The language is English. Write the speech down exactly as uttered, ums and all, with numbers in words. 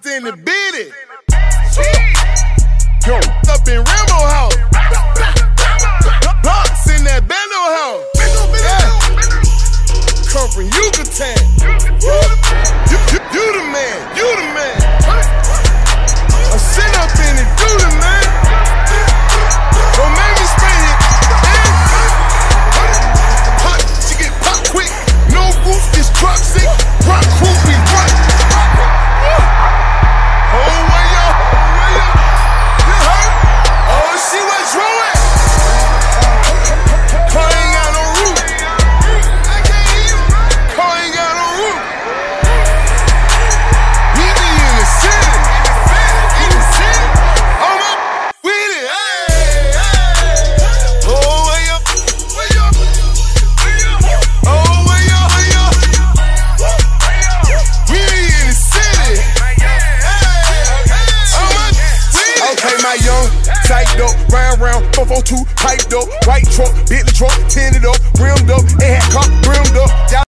in the bitty. Yo, up in Rambo house. Blocks in that bando house. Yeah. Come from Yucatan. You, you, you the man, you the man. I'm sitting up in it, do the man. Don't make me spin it, man. Pop, she get pop quick. No roof, this truck sick. Rock who be rock. Oh, way up, way up. You heard? Oh, she was drawing. Car ain't got no roof. I can't hear you. Car ain't got no roof. We be in the city. In the city. I'm up with it. Hey, hey. Oh, way up. Way up. Way up. Oh, way up, way up. We be in the city. Okay, my young, psyched up, round round, four four two, piped up, white truck, bit the truck, tinted up, rimmed up, it had cop, rimmed up.